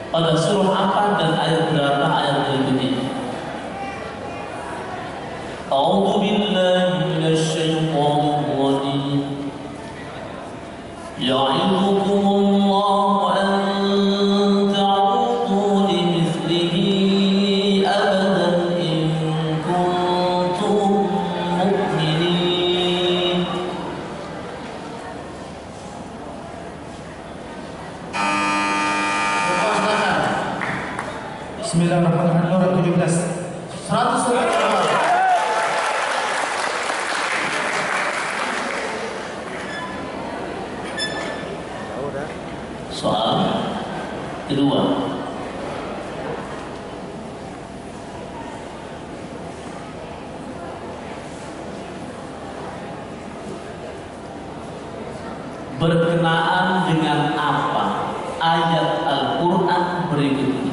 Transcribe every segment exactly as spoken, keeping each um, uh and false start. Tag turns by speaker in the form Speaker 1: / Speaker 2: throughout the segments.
Speaker 1: Pada surah apa dan ayat berapa ayat berikutnya? A'udzu billahi minasy syaithanir rajim. Ya'idukumullahu an ta'udu limithlihi abadan in kuntum mu'minin.
Speaker 2: Bismillahirrahmanirrahim. Surah tujuh belas. seratus
Speaker 1: Soal kedua. Berkenaan dengan apa ayat Al-Quran berikut ini?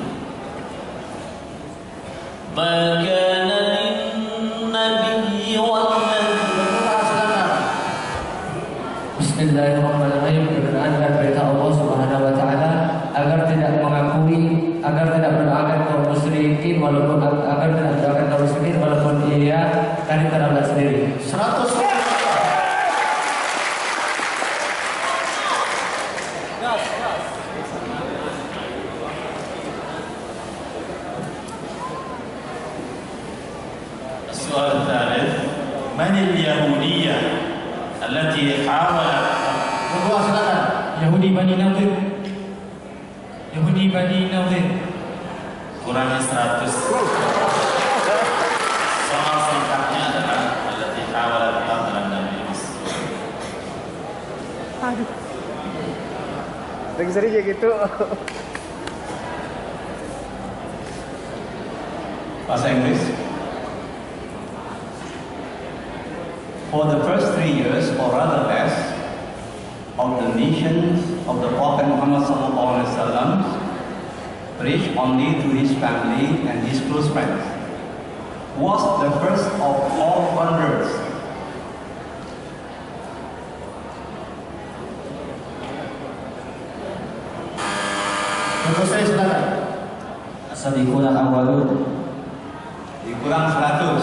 Speaker 1: Bagaimana lin-nabiyyi wal-ladzina.
Speaker 2: Bismillahirrahmanirrahim. Berkenaan dengan perintah Allah Subhanahu wa taala agar tidak mengakui, agar tidak mendoakan kaum musyrikin walaupun agar tidak mendoakan kaum musyrikin walaupun ia dari terdampak sendiri.
Speaker 3: seratus.
Speaker 4: السؤال الثالث: من اليهودية التي حاولت
Speaker 3: Kedua silakan.
Speaker 2: Yahudi Bani Nadir. Yahudi Bani Nadir.
Speaker 4: kurangi seratus. Soal singkatnya adalah التي حاولت قتل النبي.
Speaker 5: Aduh. Lagi sering kayak gitu.
Speaker 4: Bahasa Inggris. For the first three years, or rather less, of the missions of the Prophet Muhammad sallallahu alaihi wasallam, preached only to his family and his close friends, was the first of all wonders.
Speaker 3: Kedua saya silakan.
Speaker 2: As-sabiquna al-awwalun.
Speaker 4: Dikurang seratus.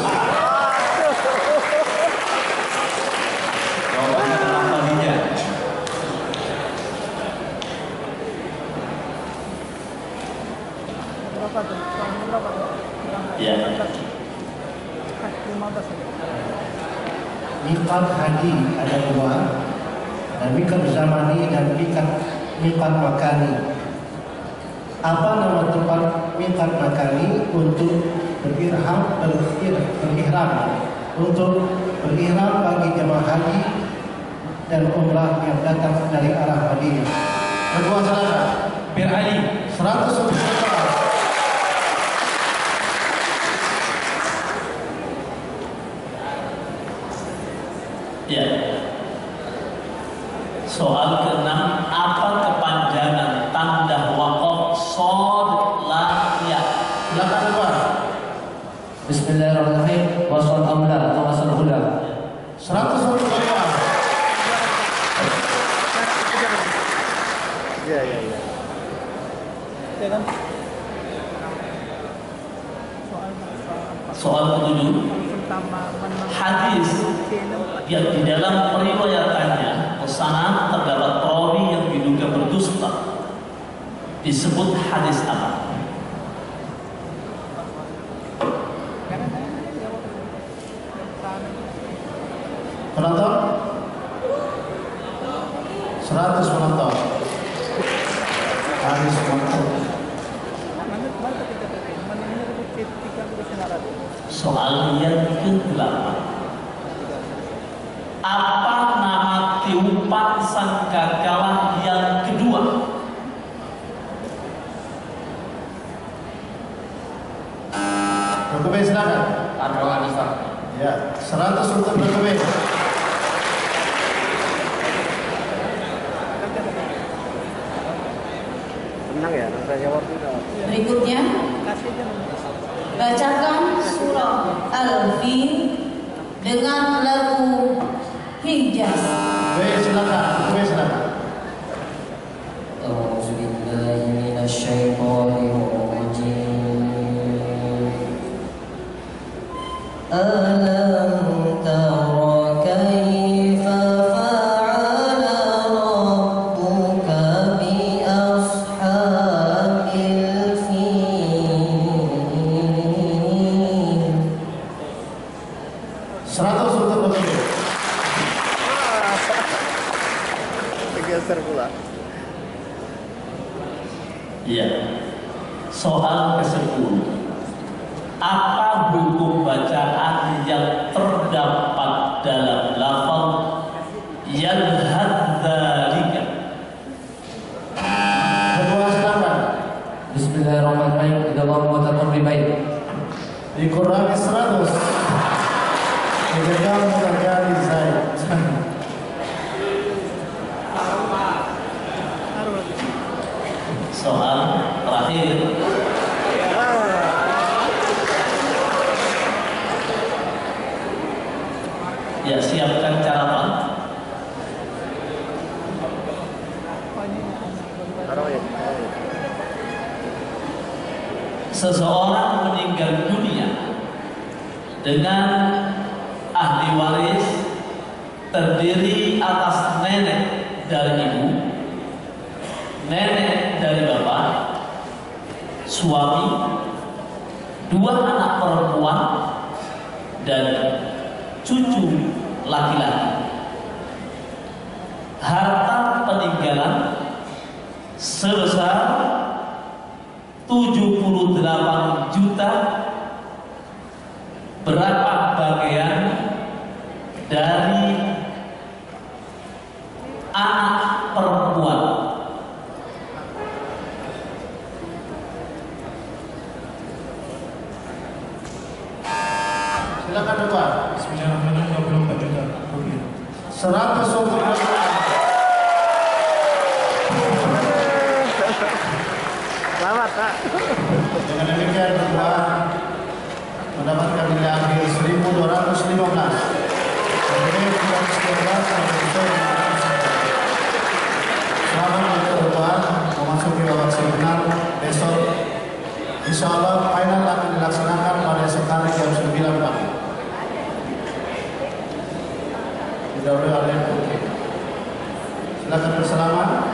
Speaker 4: Jawabannya adalah Khadijah.
Speaker 5: Berapa tuh? Berapa tuh?
Speaker 1: Ya.
Speaker 5: lima belas.
Speaker 3: Miqat haji ada dua, dan miqat zamani dan miqat miqat makani. Apa nama tempat miqat makani untuk berihram berihram, berihram untuk berihram bagi jemaah haji dan umrah yang datang dari arah Madinah? Kedua silakan.
Speaker 2: Bir Ali.
Speaker 3: seratus untuk silakan.
Speaker 1: Ya. Soal keenam, apa kepanjangan tanda waqaf shad lam ya?
Speaker 3: Silakan keluar.
Speaker 2: Bismillahirrahmanirrahim. Wasal amla atau wasal huda.
Speaker 3: seratus untuk keluar.
Speaker 5: Iya, iya, iya. Ya kan?
Speaker 1: Soal ketujuh, hadis yang di dalam periwayatannya pesanan terdapat perawi yang diduga berdusta disebut hadis apa?
Speaker 3: Penonton seratus penonton. Hadis penonton.
Speaker 1: Soal yang kedelapan, apa nama tiupan sangkakala yang kedua?
Speaker 3: Dokter silakan.
Speaker 2: Arwah Hanifah.
Speaker 3: Ya, seratus untuk Dokter.
Speaker 5: Tenang ya, saya jawab juga.
Speaker 6: Berikutnya, bacakan surah Al-Fil dengan lagu Hijaz.
Speaker 3: Baik, silakan. Baik, silakan.
Speaker 2: A'udzu billahi minasy syaithanir
Speaker 1: Ya. Soal kesepuluh. Apa hukum bacaan yang terdapat dalam lafaz yalhad dzalika?
Speaker 3: Kedua selamat.
Speaker 2: Bismillahirrahmanirrahim. Idza mutaqqim baik.
Speaker 3: Dikurangi seratus. Dipegang mutakali Zaid.
Speaker 1: Soal terakhir. Ya, siapkan catatan. Seseorang meninggal dunia dengan ahli waris terdiri atas nenek dari ibu, nenek dari bapak, suami, dua anak perempuan, dan cucu laki-laki. Harta peninggalan sebesar tujuh puluh delapan juta, berapa bagian dari anak perempuan?
Speaker 3: Silakan Bapak.
Speaker 5: Bismillahirrahmanirrahim. dua puluh empat juta rupiah.
Speaker 3: Seratus rupiah.
Speaker 5: Selamat, Pak.
Speaker 3: Dengan demikian Bapak mendapatkan nilai akhir seribu dua ratus lima belas. Selamat untuk Bapak memasuki babak semifinal besok. Insya Allah final akan dilaksanakan pada sekali jam sembilan pagi. Didahului oleh Silakan bersalaman.